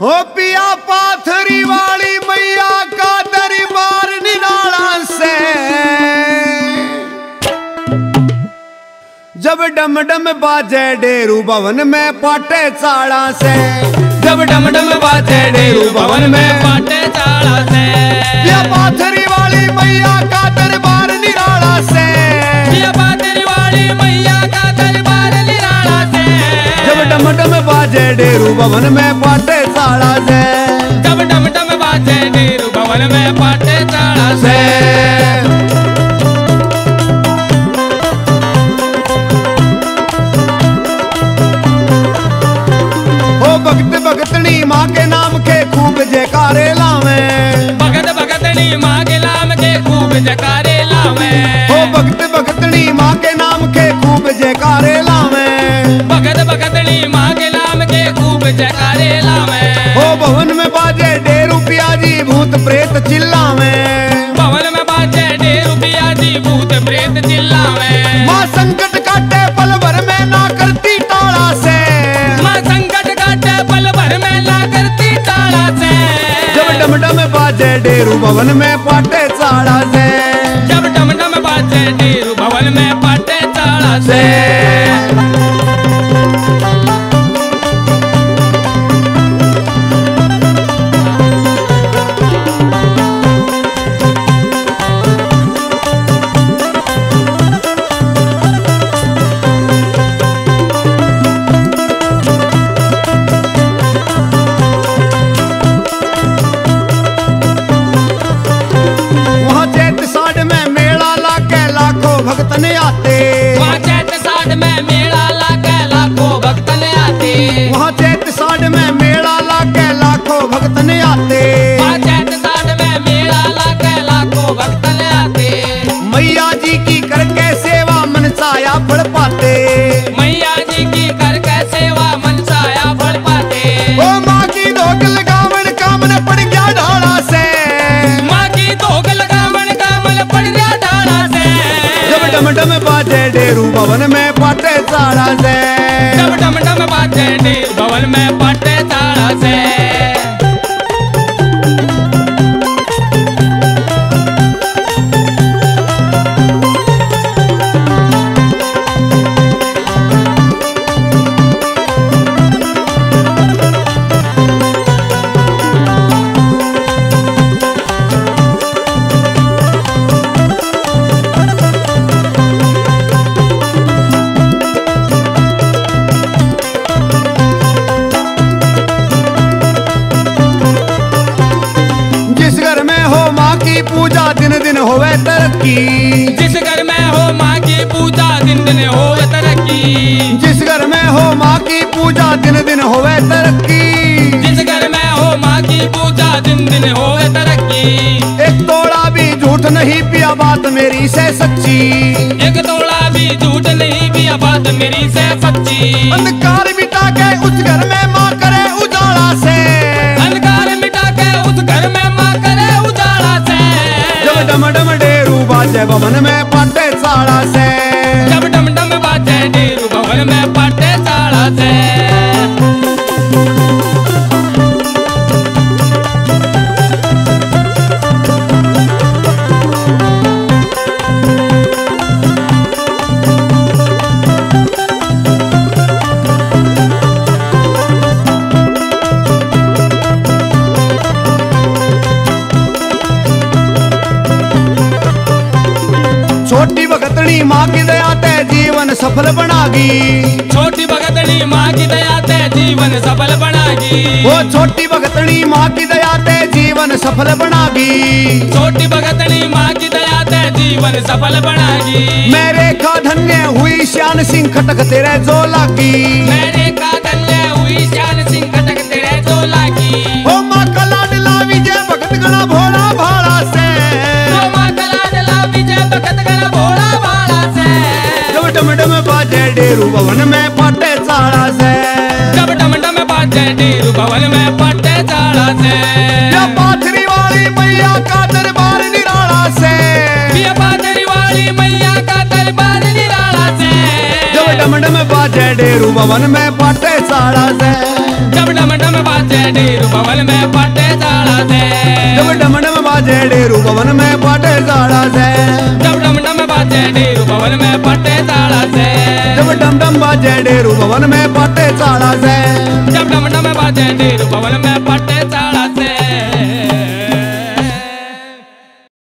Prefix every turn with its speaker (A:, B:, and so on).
A: हो पिया पाथरी वाली मैया का दरबार निराला से, जब डम डम बाजे डेरू भवन में पाटे चाड़ा से,
B: जब डम डम बाजे डेरू भवन में पाटे चाड़ा से।
A: पिया पाथरी वाली मैया का दरबार निराला से,
B: पिया पाथरी वाली मैया का दरबार निराला से।
A: जब डम डम बाजे डेरू भवन में पाटे चाड़ा से,
B: जब डम डम बाजे डेरू भवन में पाटे चाड़ा से।
A: भगत भगतनी माँ के नाम के खूब जयकारे लावे,
B: भगत भगतनी माँ के नाम के खूब जयकारे लावे।
A: हो भगत भगतनी माँ के नाम के खूब जयकारे लावे,
B: भगत भगतनी माँ के नाम के खूब जयकारे लावे।
A: हो भवन में बाजे डेरू पिया जी भूत प्रेत चिल्लावे,
B: भवन में बाजे डेरू पिया जी भूत प्रेत चिल्लावे।
A: माँ संकट काटे पल भर में ना करती टाला से,
B: माँ संकट काटे पल भर में ना करती टाला से।
A: जब डम डम बाजे डेरू भवन में पाटे चाड़ा से,
B: जब डम डम बाजे डेरू भवन में पाटे चाड़ा से।
A: भक्तन आते
B: वहाँ चैत साढ़ में मेला लाके लाखों भक्तन आते,
A: वहाँ चैत साढ़ में मेला लाके लाखों भक्तन आते,
B: वहाँ चैत साढ़ में मेला लाके लाखों भक्तन आते।
A: मैया जी की करके सेवा मनसाया फल पाते,
B: मैया जी की करके सेवा मनसाया फल पाते।
A: ओ माँ की धोख लगावन कामन पड़ गया ढाला से,
B: माँ की धोख लगावन कामन पड़ गया ढाला से।
A: डम डम बाजे डेरू भवन में पाटे चाड़ा से,
B: जब डम डम बाजे डेरू भवन में पाटे चाड़ा से।
A: पूजा दिन दिन होवे तरक्की,
B: जिस घर में हो माँ की पूजा दिन दिन होवे तरक्की,
A: जिस घर में हो माँ की पूजा दिन दिन होवे तरक्की,
B: जिस घर में हो माँ की पूजा दिन दिन होवे तरक्की।
A: एक तोड़ा भी झूठ नहीं पिया बात मेरी से सच्ची,
B: एक तोड़ा भी झूठ नहीं पिया बात मेरी से सच्ची।
A: अंधकार मिटा के उस घर में माँ करे उजाला से,
B: अंधकार मिटा के उस घर में माँ करे उजाला से।
A: जब डम डम डेरू बाजे भवन में पाटे चाड़ा से,
B: जब डम डम बाजे डेरू भवन में पाटे चाड़ा से।
A: छोटी भगतनी माँ की दया ते जीवन सफल बनागी,
B: छोटी भगतनी माँ की दया ते जीवन सफल बनागी।
A: वो छोटी भगतनी माँ की दया ते जीवन सफल बनागी,
B: छोटी भगतनी माँ की दया ते जीवन सफल बनागी।
A: मेरे का धन्य हुई श्यान सिंह खटक तेरे जो लागी,
B: मेरे का धन्य हुई श्यान सिंह खटक तेरे जो लागी।
A: ओ माँ का लाडला विजय भगत गणा भोला भाला से,
B: ओ माँ का लाडला विजय भगत गणा भोला भाला से।
A: जब डम डम बाजे डेरू भवन में पाटे चाड़ा से,
B: जब डम डम बाजे डेरू भवन में पाटे चाड़ा से।
A: पिया पाथरी वाली मैया का दरबार निराला से,
B: पिया पाथरी वाली मैया का दरबार निराला से।
A: जब डम डम बाजे डेरू भवन में पाटे चाड़ा से,
B: जब डम डम बाजे डेरू भवन में पाटे ताला से
A: जब डम डम बाजे डेरू भवन में पाटे ताला से
B: जब डम डम बाजे डेरू भवन में पाटे ताला से
A: जब डम डम बाजे डेरू भवन में पाटे ताला से
B: जब डम डम बाजे डेरू भवन में पाटे